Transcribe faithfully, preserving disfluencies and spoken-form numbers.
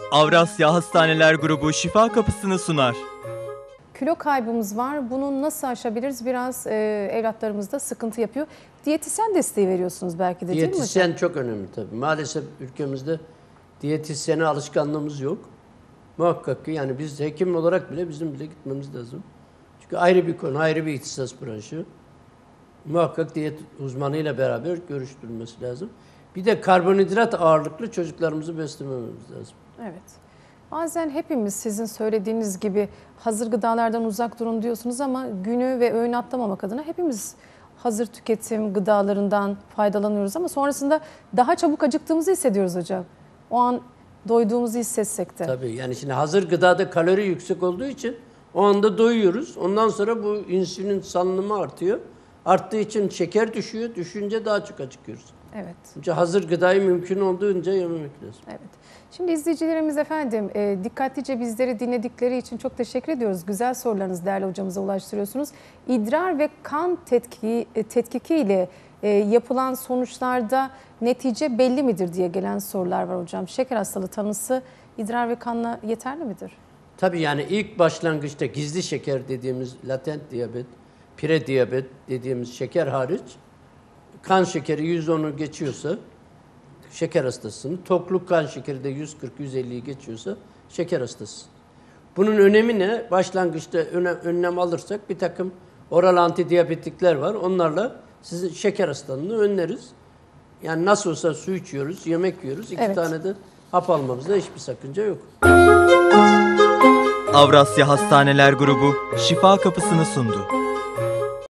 Avrasya Hastaneler Grubu şifa kapısını sunar. Kilo kaybımız var. Bunu nasıl aşabiliriz? Biraz e, evlatlarımızda sıkıntı yapıyor. Diyetisyen desteği veriyorsunuz belki de, değil mi hocam? Diyetisyen çok önemli tabii. Maalesef ülkemizde diyetisyene alışkanlığımız yok. Muhakkak ki yani biz hekim olarak bile bizim bile gitmemiz lazım. Çünkü ayrı bir konu, ayrı bir ihtisas branşı. Muhakkak diyet uzmanıyla beraber görüştürülmesi lazım. Bir de karbonhidrat ağırlıklı çocuklarımızı beslememiz lazım. Evet. Bazen hepimiz sizin söylediğiniz gibi hazır gıdalardan uzak durun diyorsunuz ama günü ve öğünü atlamamak adına hepimiz hazır tüketim gıdalarından faydalanıyoruz ama sonrasında daha çabuk acıktığımızı hissediyoruz hocam. O an doyduğumuzu hissetsek de. Tabii yani şimdi hazır gıdada kalori yüksek olduğu için o anda doyuyoruz. Ondan sonra bu insülin salınımı artıyor. Arttığı için şeker düşüyor. Düşünce daha çok acıkıyoruz. Evet. Çünkü hazır gıdayı mümkün olduğunca yememek lazım. Evet. Şimdi izleyicilerimiz efendim e, dikkatlice bizleri dinledikleri için çok teşekkür ediyoruz. Güzel sorularınızı değerli hocamıza ulaştırıyorsunuz. İdrar ve kan tetkiki, e, tetkiki ile e, yapılan sonuçlarda netice belli midir diye gelen sorular var hocam. Şeker hastalığı tanısı idrar ve kanla yeterli midir? Tabii yani ilk başlangıçta gizli şeker dediğimiz latent diyabet, prediyabet dediğimiz şeker hariç kan şekeri yüz onu geçiyorsa şeker hastasısın. Tokluk kan şekeri de yüz kırk yüz elliyi geçiyorsa şeker hastasısın. Bunun önemi ne? Başlangıçta öne, önlem alırsak bir takım oral antidiyabetikler var. Onlarla sizin şeker hastalığını önleriz. Yani nasıl olsa su içiyoruz, yemek yiyoruz. İki Evet. tane de hap almamızda hiçbir sakınca yok. Avrasya Hastaneler Grubu şifa kapısını sundu.